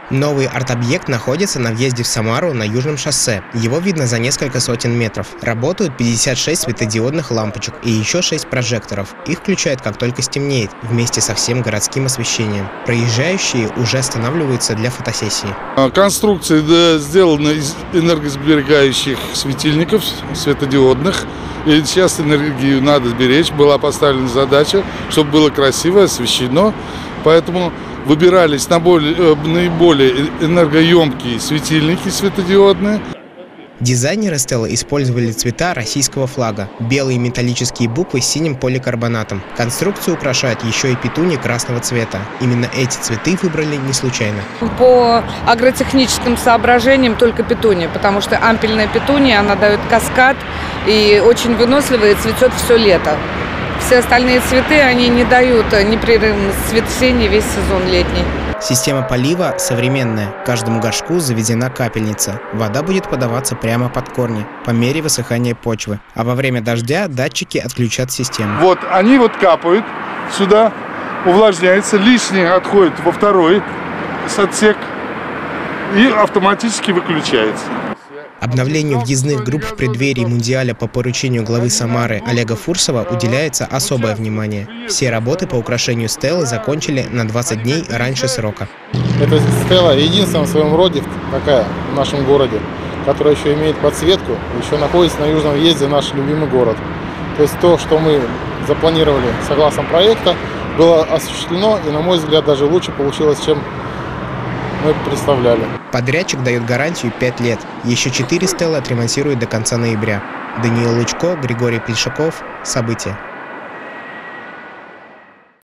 Новый арт-объект находится на въезде в Самару на Южном шоссе. Его видно за несколько сотен метров. Работают 56 светодиодных лампочек и еще 6 прожекторов. Их включают, как только стемнеет, вместе со всем городским освещением. Проезжающие уже останавливаются для фотосессии. Конструкция сделана из энергосберегающих светильников светодиодных. И сейчас энергию надо сберечь. Была поставлена задача, чтобы было красиво освещено. Поэтому выбирались наиболее энергоемкие светильники светодиодные. Дизайнеры стелы использовали цвета российского флага. Белые металлические буквы с синим поликарбонатом. Конструкцию украшают еще и петунии красного цвета. Именно эти цветы выбрали не случайно. По агротехническим соображениям только петуния, потому что ампельная петуния, она дает каскад и очень выносливая, и цветет все лето. Все остальные цветы, они не дают непрерывность цветения весь сезон летний. Система полива современная. Каждому горшку заведена капельница. Вода будет подаваться прямо под корни, по мере высыхания почвы. А во время дождя датчики отключат систему. Вот они капают сюда, увлажняется, лишнее отходит во второй отсек и автоматически выключается. Обновлению въездных групп в преддверии Мундиаля по поручению главы Самары Олега Фурсова уделяется особое внимание. Все работы по украшению стелы закончили на 20 дней раньше срока. Эта стела единственная в своем роде такая в нашем городе, которая еще имеет подсветку, еще находится на южном въезде в наш любимый город. То есть то, что мы запланировали согласно проекта, было осуществлено и, на мой взгляд, даже лучше получилось, чем мы представляли. Подрядчик дает гарантию 5 лет. Еще 4 стелы отремонтируют до конца ноября. Даниил Лучко, Григорий Плешаков. События.